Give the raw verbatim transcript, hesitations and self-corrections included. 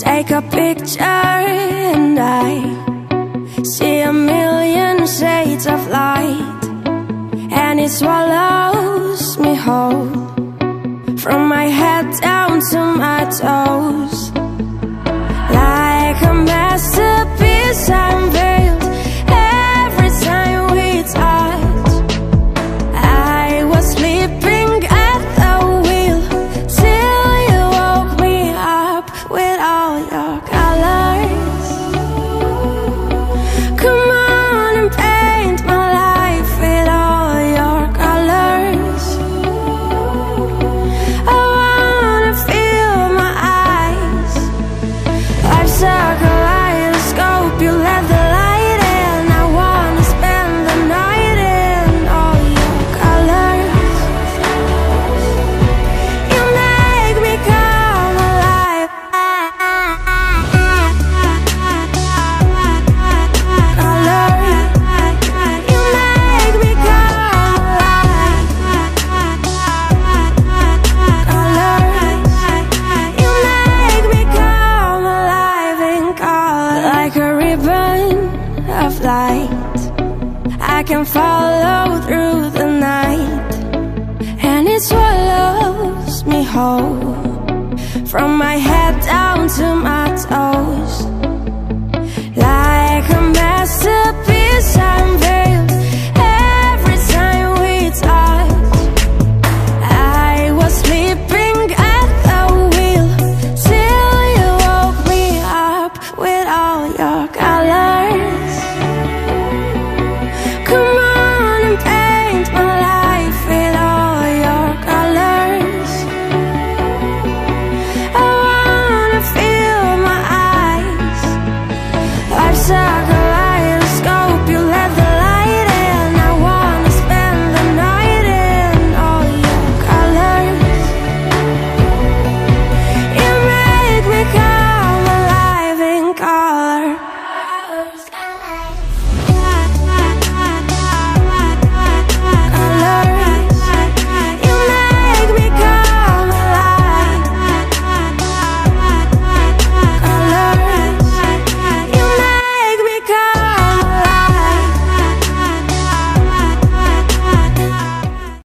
Take a picture and I see a million shades of light, and it swallows me whole, from my head down to my toes. Like a masterpiece unveiled every time we touch. I was sleeping at the wheel till you woke me up with all your colors. Come on and paint my life with all your colors. I wanna feel my eyes. Life's a kaleidoscope, you let the light in. I wanna spend the night in all your colors. You make me come alive. Colors. You make me come alive. Colors. You make me come alive in color. Like a ribbon of light, I can follow through the night, and it swallows me whole, from my head down to my toes. Like a masterpiece, I'm